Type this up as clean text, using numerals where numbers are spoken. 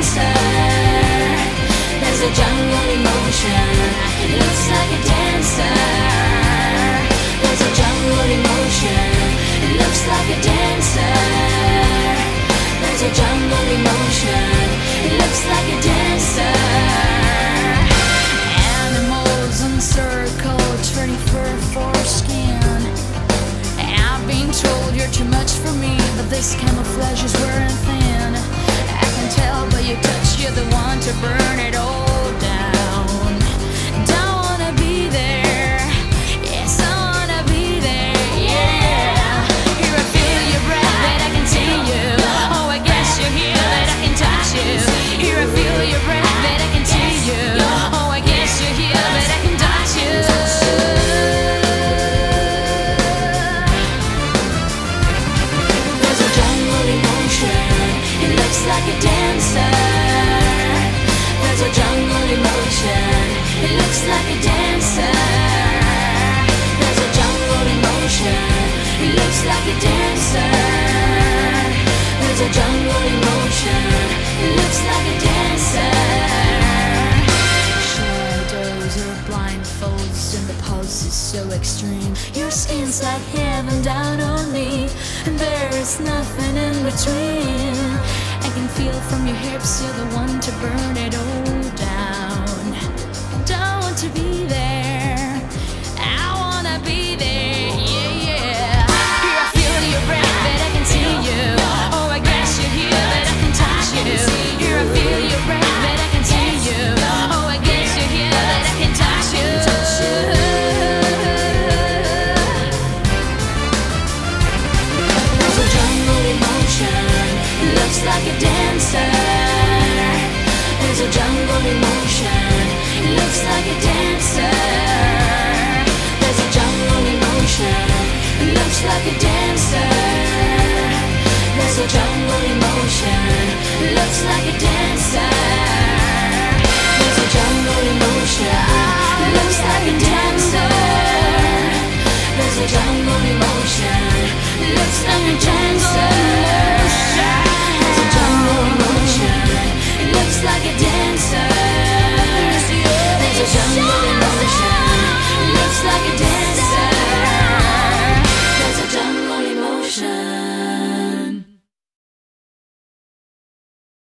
dancer. There's a jungle emotion. It looks like a dancer. There's a jungle emotion. It looks like a dancer. There's a jungle emotion. It looks like a dancer. Animals in circle, turning fur for skin. I've been told you're too much for me, but this camouflage is wearing thin. I can tell by your touch you're the one to burn it all down. Don't wanna be there. Yes, I wanna be there. Yeah. Here I feel your breath, that I can see you. Oh, I guess you're here, that I can touch you. Here I feel your breath, that I can see you. Oh, I guess you're here, that I can touch you. There's a jungle emotion. It looks like a dancer. There's a jungle emotion. It looks like a dancer. There's a jungle emotion. It looks like a dancer. There's a jungle emotion. It looks like a dancer. Shadows or blindfolds and the pulse is so extreme. Your skin's like heaven down on me, and there is nothing in between. I can feel from your hips you're the one to burn it all down. Don't want to be there. I wanna be there. Yeah, yeah. Here I feel your breath, that I can see you. Oh, I guess you're here, that I can touch you. Here I feel your breath, that I can see you. Oh, I guess you're here, that I can touch you. There's a jungle emotion. It looks like a dancer. There's a jungle emotion. It looks like a dancer. There's a jungle emotion. It looks like a dancer. There's a jungle emotion. It looks like a dancer. There's a jungle emotion. It looks like a dancer. There's a jungle emotion. It looks like a dancer.